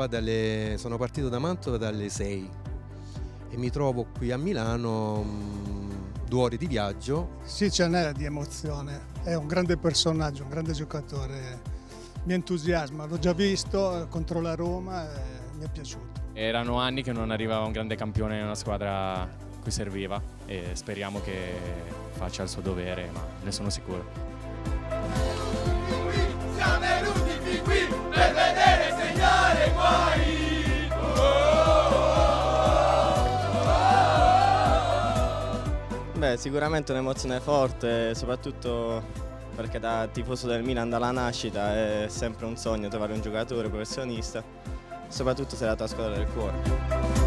sono partito da Mantova dalle 6 e mi trovo qui a Milano 2 ore di viaggio. Sì, ce n'è di emozione, è un grande personaggio, un grande giocatore, mi entusiasma, l'ho già visto contro la Roma e mi è piaciuto. Erano anni che non arrivava un grande campione in una squadra cui serviva e speriamo che faccia il suo dovere, ma ne sono sicuro. Siamo venuti fin qui per vedere segnare guai. Beh, sicuramente un'emozione forte, soprattutto perché da tifoso del Milan dalla nascita è sempre un sogno trovare un giocatore professionista, soprattutto se è la tua squadra del cuore.